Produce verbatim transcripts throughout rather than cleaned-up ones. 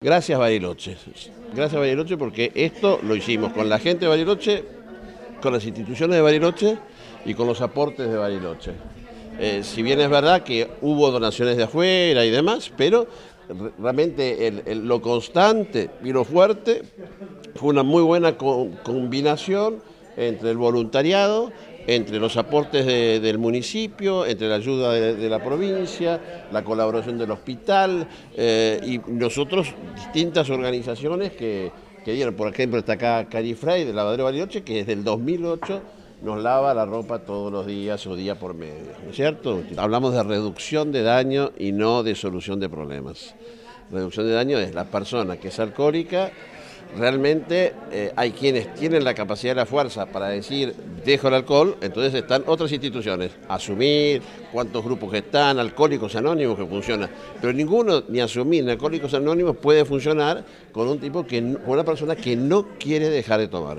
Gracias Bariloche, gracias Bariloche porque esto lo hicimos con la gente de Bariloche, con las instituciones de Bariloche y con los aportes de Bariloche. Eh, si bien es verdad que hubo donaciones de afuera y demás, pero realmente el, el, lo constante y lo fuerte fue una muy buena co combinación entre el voluntariado, entre los aportes de, del municipio, entre la ayuda de, de la provincia, la colaboración del hospital eh, y nosotros, distintas organizaciones que, que dieron. Por ejemplo, está acá Carifray de Lavadero Bariloche, que desde el dos mil ocho nos lava la ropa todos los días o día por medio, ¿no es cierto? Hablamos de reducción de daño y no de solución de problemas. Reducción de daño es la persona que es alcohólica. Realmente eh, hay quienes tienen la capacidad y la fuerza para decir dejo el alcohol, entonces están otras instituciones, asumir cuántos grupos que están, Alcohólicos Anónimos que funciona, pero ninguno, ni asumir ni Alcohólicos Anónimos puede funcionar con un tipo que, con una persona que no quiere dejar de tomar.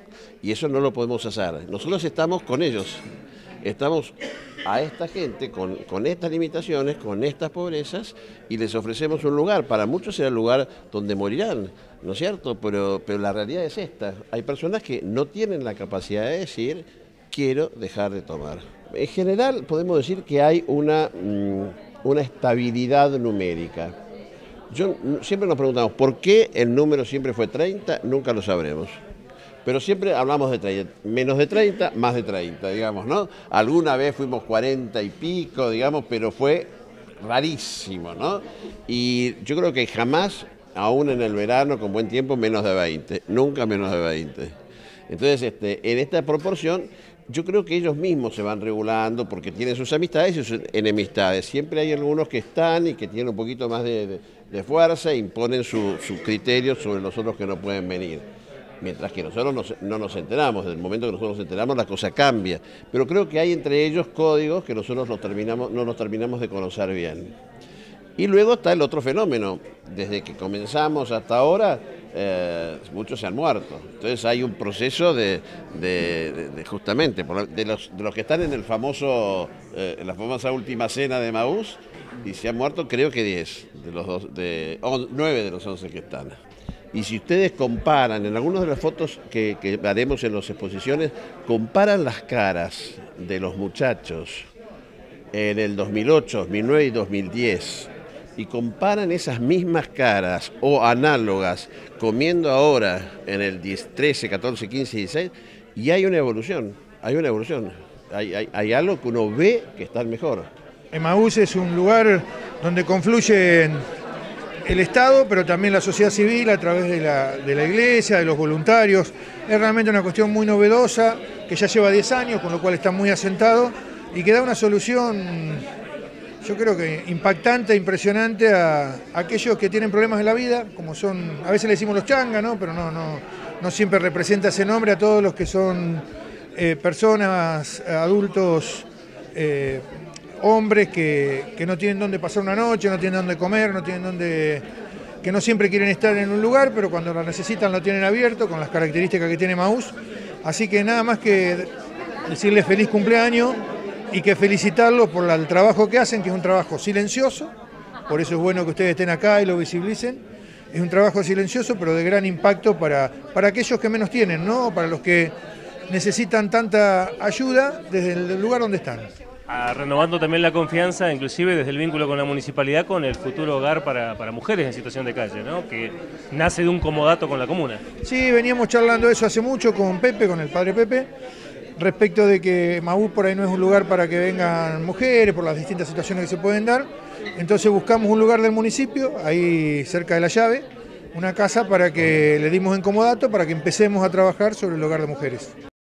Y eso no lo podemos hacer. Nosotros estamos con ellos, estamos a esta gente con, con estas limitaciones, con estas pobrezas, y les ofrecemos un lugar. Para muchos será el lugar donde morirán, ¿no es cierto? Pero, pero la realidad es esta. Hay personas que no tienen la capacidad de decir, quiero dejar de tomar. En general podemos decir que hay una, una estabilidad numérica. Yo, siempre nos preguntamos, ¿por qué el número siempre fue treinta? Nunca lo sabremos. Pero siempre hablamos de treinta, menos de treinta, más de treinta, digamos, ¿no? Alguna vez fuimos cuarenta y pico, digamos, pero fue rarísimo, ¿no? Y yo creo que jamás, aún en el verano, con buen tiempo, menos de veinte, nunca menos de veinte. Entonces, este, en esta proporción, yo creo que ellos mismos se van regulando porque tienen sus amistades y sus enemistades. Siempre hay algunos que están y que tienen un poquito más de, de, de fuerza e imponen su, su criterio sobre los otros que no pueden venir. Mientras que nosotros nos, no nos enteramos, desde el momento que nosotros nos enteramos la cosa cambia. Pero creo que hay entre ellos códigos que nosotros los terminamos, no nos terminamos de conocer bien. Y luego está el otro fenómeno. Desde que comenzamos hasta ahora, eh, muchos se han muerto. Entonces hay un proceso de, de, de, de justamente, de los, de los que están en el famoso, eh, en la famosa última cena de Emaús, y se han muerto creo que diez, de los dos, de, nueve de los once que están. Y si ustedes comparan, en algunas de las fotos que, que haremos en las exposiciones, comparan las caras de los muchachos en el dos mil ocho, dos mil nueve y dos mil diez, y comparan esas mismas caras o análogas comiendo ahora en el trece, catorce, quince, dieciséis, y hay una evolución, hay una evolución, hay, hay, hay algo que uno ve que está mejor. Emaús es un lugar donde confluyen el Estado, pero también la sociedad civil a través de la, de la iglesia, de los voluntarios. Es realmente una cuestión muy novedosa, que ya lleva diez años, con lo cual está muy asentado y que da una solución, yo creo que impactante, impresionante a, a aquellos que tienen problemas en la vida, como son, a veces le decimos los changas, ¿no? Pero no, no, no siempre representa ese nombre, a todos los que son eh, personas, adultos, eh, hombres que, que no tienen dónde pasar una noche, no tienen dónde comer, no tienen dónde, que no siempre quieren estar en un lugar, pero cuando lo necesitan lo tienen abierto, con las características que tiene Emaús. Así que nada más que decirles feliz cumpleaños y que felicitarlos por la, el trabajo que hacen, que es un trabajo silencioso, por eso es bueno que ustedes estén acá y lo visibilicen. Es un trabajo silencioso, pero de gran impacto para, para aquellos que menos tienen, ¿no? Para los que necesitan tanta ayuda desde el lugar donde están. Ah, renovando también la confianza, inclusive desde el vínculo con la municipalidad, con el futuro hogar para, para mujeres en situación de calle, ¿no? Que nace de un comodato con la comuna. Sí, veníamos charlando eso hace mucho con Pepe, con el padre Pepe, respecto de que Emaús por ahí no es un lugar para que vengan mujeres, por las distintas situaciones que se pueden dar. Entonces buscamos un lugar del municipio, ahí cerca de La Llave, una casa para que le dimos en comodato, para que empecemos a trabajar sobre el hogar de mujeres.